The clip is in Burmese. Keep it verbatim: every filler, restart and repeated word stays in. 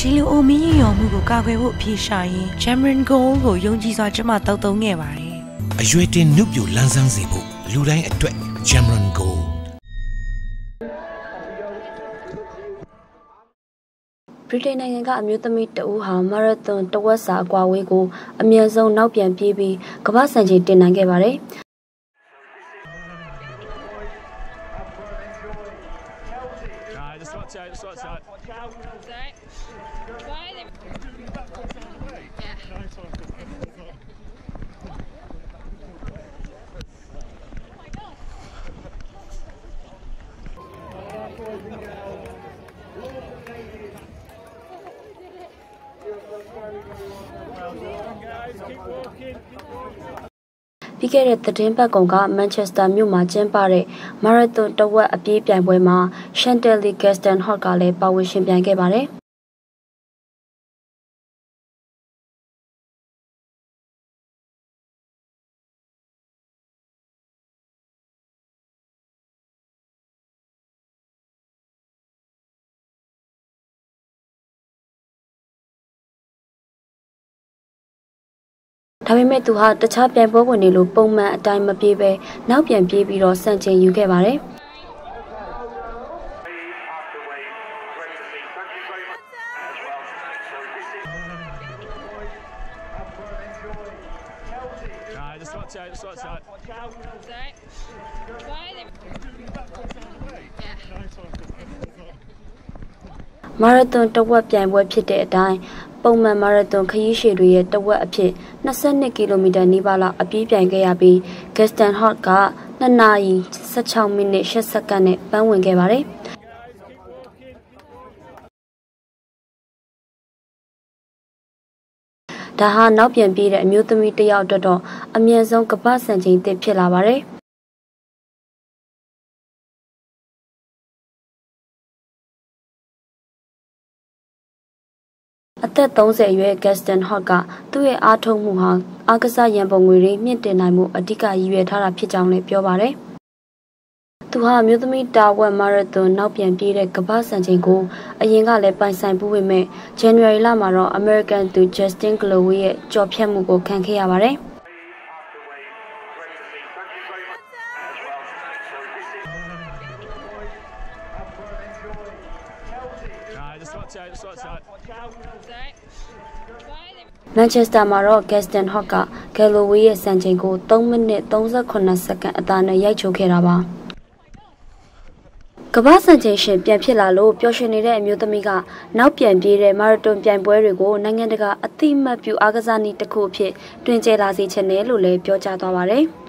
ဒီလိုအိုမင်းရင်ရောမှုကိုကာကွယ်ဖို့အပြေရှာရင် Cameron Gold ကိုယုံကြည်စွာကျမတောက်သုံးခဲ့ပါတယ်အရွယ်တင်နုပြိုလန်းဆန်းစေဖို့လူတိုင်းအတွက် Cameron Gold ဗြိတိန်နိုင်ငံကအမျိုးသမီးတဦးဟာမာရသွန်တဝက်စာအကွာဝေးကိုအမြင့်ဆုံးနောက်ပြန်ပြေးပြီးကမ္ဘာ့စံချိန်တင်နိုင်ခဲ့ပါတယ်ပြီးခဲ့တဲ့သတင်းပတ်ကောင်ကမန်ချက်စတာမြို့မှာကျင်းပတဲ့မာရသွန်တဝက်အပြေးပြိုင်ပွဲမှာရှန်တယ်လီဂက်စတန်ဟော့ကလည်းပါဝင်ရှင်ပြိုင်ခဲ့ပါတယ်ဒါပေမဲ့သူဟာတခြားပြိုင်ပွဲဝင်တွေလိုပုံမှန်အတိုင်းမပြေးပဲနောက်ပြန်ပြေးပြီးတော့စံချိန်ယူခဲ့ပါတယ်မာရသွန်တဝက်ပြိုင်ပွဲဖြစ်တဲ့အတိုင်းပုံမှန်မာရသွန်ခရီးရှည်တွေရဲ့တဝက်အဖြစ်၂၂ကီလိုမီတာနီးပါးလောက်အပြေးပြိုင်ခဲ့ရပြီးဂက်စတန်ဟော့က၂နာရီ၁၆မိနစ်၈စက္ကန့်နဲ့ပန်းဝင်ခဲ့ပါတယ်ဒါဟာနောက်ပြန်ပြေးတဲ့အမျိုးသမီးတစ်ယောက်အတွက်တော့အမြင့်ဆုံးကမ္ဘာ့စံချိန်သစ်ဖြစ်လာပါတယ်အသက်၃၀အရွယ်ဂက်စတန်ဟော့ကသူ့ရဲ့အားထုတ်မှုဟာအားကစားရန်ပုံငွေတွေမြင့်တင်နိုင်မှုအဓိကရည်ရွယ်ထားတာဖြစ်ကြောင်းလည်းပြောပါတယ်။သူဟာအမျိုးသမီးတာဝက်မာရသွန်နောက်ပြန်ပြေးတဲ့ကမ္ဘာ့စံချိန်ကိုအရင်ကလည်းပိုင်ဆိုင်ပူးပေမဲ့ January လမှာတော့ American သူ Justin Gloway ရဲ့ကြော်ဖြတ်မှုကိုခံခဲ့ရပါတယ်။မန်ချက်စတာမှာတော့ဂက်စတန်ဟော့ကဂယ်လိုဝေးရဲ့စံချိန်ကို၃မိနစ်၃၈စက္ကန့်အသာနဲ့ရိုက်ချိုးခဲ့တာပါကမ္ဘာ့စံချိန်ရှင်ပြန်ဖြစ်လာလို့ပျော်ရွှင်နေတဲ့အမျိုးသမီးကနောက်ပြန်ပြေးတဲ့မာရသွန်ပြိုင်ပွဲတွေကိုနိုင်ငံတကာအသိအမှတ်ပြုအားကစားနည်းတစ်ခုအဖြစ်တွင်ကျယ်လာစေချင်တယ်လို့လည်းပြောကြားသွားပါတယ်။